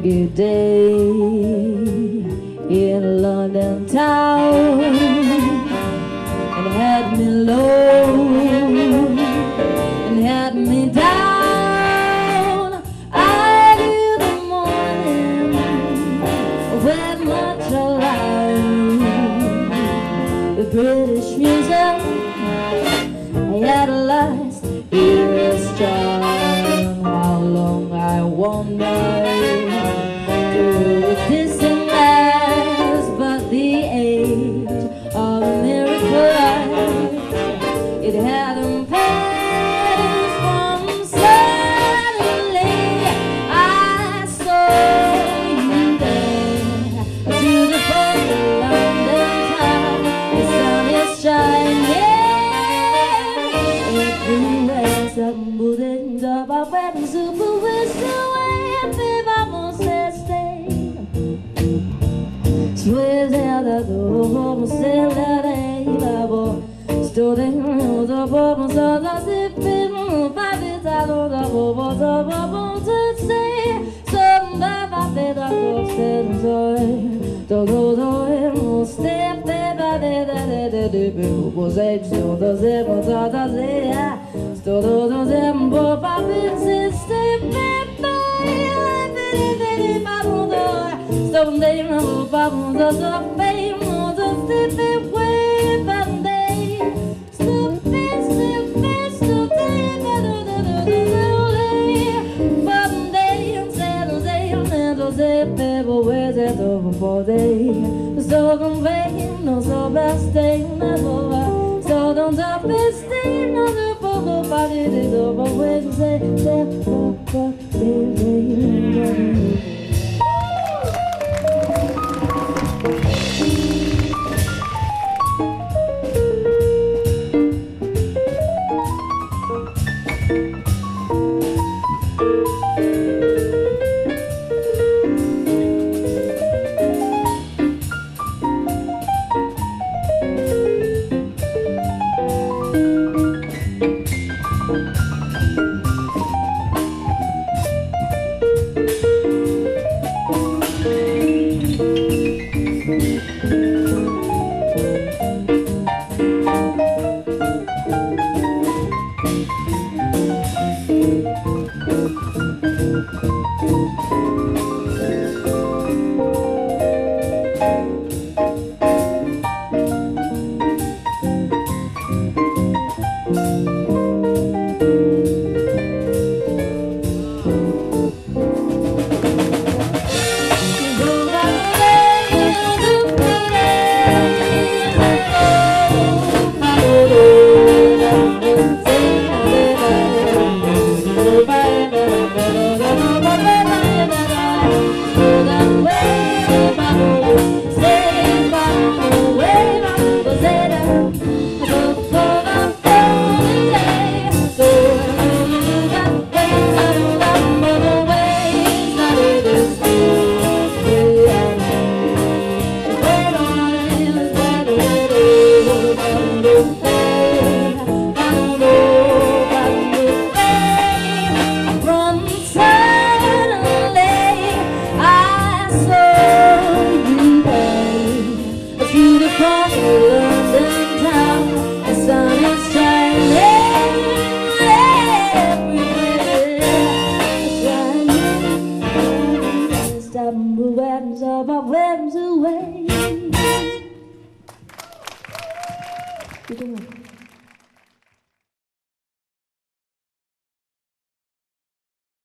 good day in London town, and had me low and had me down. I knew the morning with much alive. The British Museum I idolized his charm. How long I wonder through distant lands, but the age of miracle life, it hadn't passed from suddenly I saw you there. Beautiful London town, the sun is shining everywhere. Somebody about when super whistle and vamos a stay. Swears out the door, still that I love. Stood in the bubbles of the sipping, by the time of the bubbles to say. Some by my bed, I go stand joy. Todo step by the was eggs on the zebras of the zea. Todo zembo papin system someday no vamos a sofrer mundo se way banday stupid banday se pebo where's it over for day so convey no so best day never so don't have best day no the poco body is over where's it away.